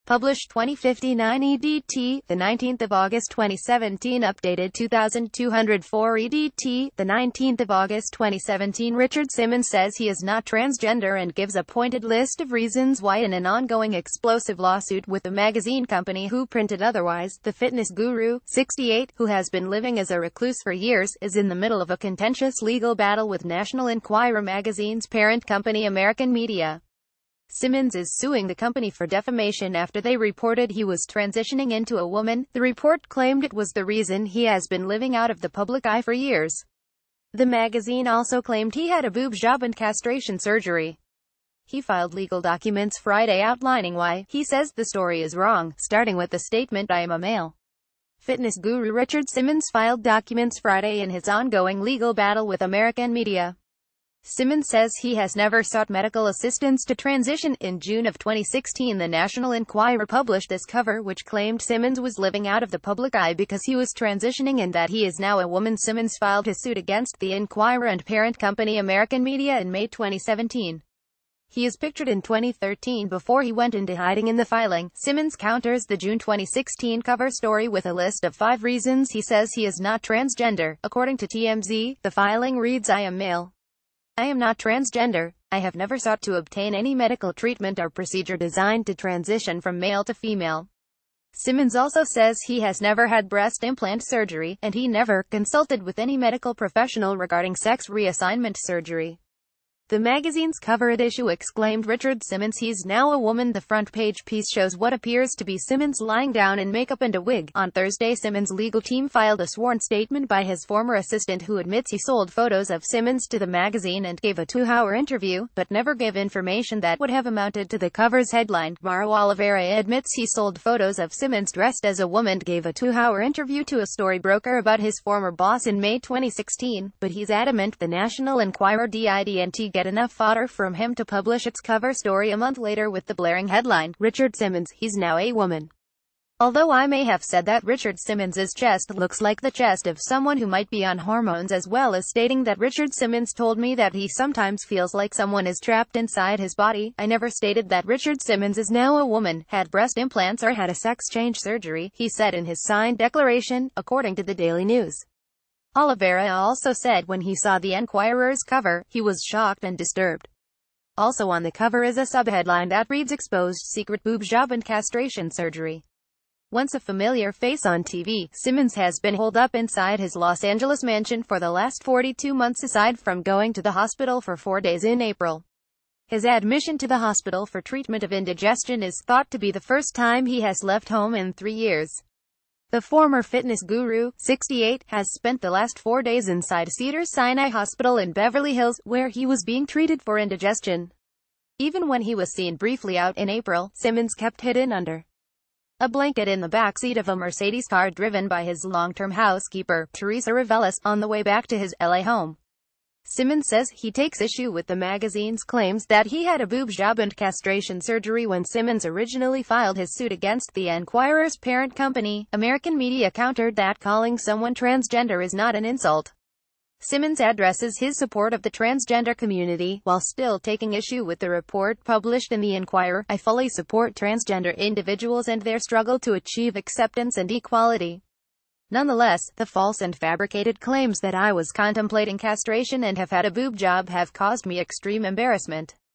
Published 2059 EDT, the 19th of August 2017. Updated 2204 EDT, the 19th of August 2017. Richard Simmons says he is not transgender and gives a pointed list of reasons why in an ongoing explosive lawsuit with the magazine company who printed otherwise. The fitness guru, 68, who has been living as a recluse for years, is in the middle of a contentious legal battle with National Enquirer magazine's parent company American Media. Simmons is suing the company for defamation after they reported he was transitioning into a woman. The report claimed it was the reason he has been living out of the public eye for years. The magazine also claimed he had a boob job and castration surgery. He filed legal documents Friday outlining why. He says the story is wrong, starting with the statement, "I am a male." Fitness guru Richard Simmons filed documents Friday in his ongoing legal battle with American Media. Simmons says he has never sought medical assistance to transition. In June of 2016, the National Enquirer published this cover which claimed Simmons was living out of the public eye because he was transitioning and that he is now a woman. Simmons filed his suit against the Enquirer and parent company American Media in May 2017. He is pictured in 2013 before he went into hiding. In the filing, Simmons counters the June 2016 cover story with a list of 5 reasons he says he is not transgender. According to TMZ, the filing reads, "I am male. I am not transgender. I have never sought to obtain any medical treatment or procedure designed to transition from male to female." Simmons also says he has never had breast implant surgery, and he never consulted with any medical professional regarding sex reassignment surgery. The magazine's cover issue exclaimed Richard Simmons, "He's now a woman." The front page piece shows what appears to be Simmons lying down in makeup and a wig. On Thursday, Simmons' legal team filed a sworn statement by his former assistant who admits he sold photos of Simmons to the magazine and gave a 2-hour interview, but never gave information that would have amounted to the cover's headline. Mauro Oliveira admits he sold photos of Simmons dressed as a woman, gave a 2-hour interview to a storybroker about his former boss in May 2016, but he's adamant the National Enquirer didn't get enough fodder from him to publish its cover story a month later with the blaring headline, "Richard Simmons, he's now a woman." Although I may have said that Richard Simmons' chest looks like the chest of someone who might be on hormones, as well as stating that Richard Simmons told me that he sometimes feels like someone is trapped inside his body, I never stated that Richard Simmons is now a woman, had breast implants or had a sex change surgery, he said in his signed declaration, according to the Daily News. Oliveira also said when he saw the Enquirer's cover, he was shocked and disturbed. Also on the cover is a subheadline that reads, "Exposed secret boob job and castration surgery." Once a familiar face on TV, Simmons has been holed up inside his Los Angeles mansion for the last 42 months aside from going to the hospital for 4 days in April. His admission to the hospital for treatment of indigestion is thought to be the first time he has left home in 3 years. The former fitness guru, 68, has spent the last 4 days inside Cedars-Sinai Hospital in Beverly Hills, where he was being treated for indigestion. Even when he was seen briefly out in April, Simmons kept hidden under a blanket in the backseat of a Mercedes car driven by his long-term housekeeper, Teresa Reveles, on the way back to his LA home. Simmons says he takes issue with the magazine's claims that he had a boob job and castration surgery. When Simmons originally filed his suit against the Enquirer's parent company, American Media countered that calling someone transgender is not an insult. Simmons addresses his support of the transgender community, while still taking issue with the report published in the Enquirer. "I fully support transgender individuals and their struggle to achieve acceptance and equality. Nonetheless, the false and fabricated claims that I was contemplating castration and have had a boob job have caused me extreme embarrassment.